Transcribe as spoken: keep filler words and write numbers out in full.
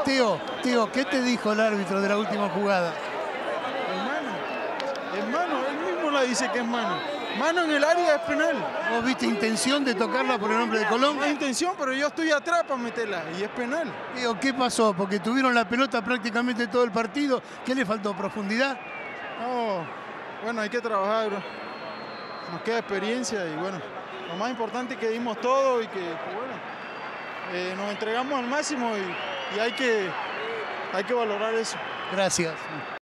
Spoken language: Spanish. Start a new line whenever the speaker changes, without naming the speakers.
Tío, tío, ¿qué te dijo el árbitro de la última jugada?
Es mano. Es mano. Él mismo la dice que es mano. Mano en el área es penal.
¿Vos viste intención de tocarla por el nombre de Colón?
No hay intención, pero yo estoy atrás para meterla y es penal.
Tío, ¿qué pasó? Porque tuvieron la pelota prácticamente todo el partido. ¿Qué le faltó? ¿Profundidad?
No, bueno, hay que trabajar, bro. Nos queda experiencia y bueno, lo más importante es que dimos todo y que, que bueno, eh, nos entregamos al máximo y, y hay, que, hay que valorar eso.
Gracias.